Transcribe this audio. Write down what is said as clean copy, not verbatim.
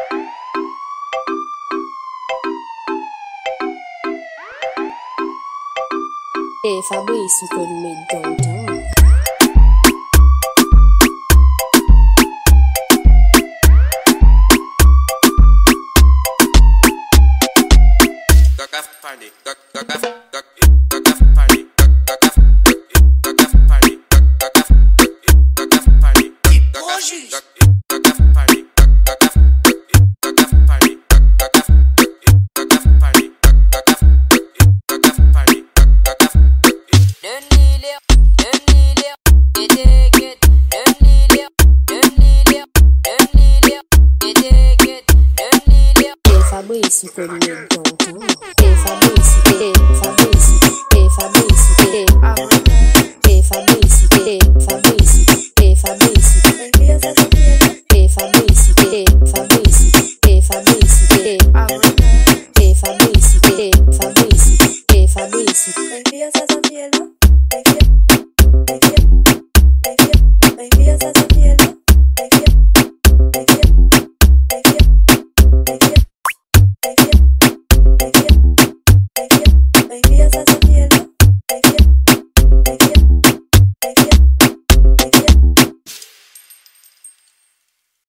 Hey, Fabrice, you could meet downtown. Fabrice, you could meet downtown. Hey, Fabrice, hey, Fabrice, hey, Fabrice, hey, hey, Fabrice, hey, Fabrice, hey, Fabrice, hey, Fabrice, hey, Fabrice, hey, Fabrice, hey, hey, Fabrice, hey, Fabrice, hey, Fabrice.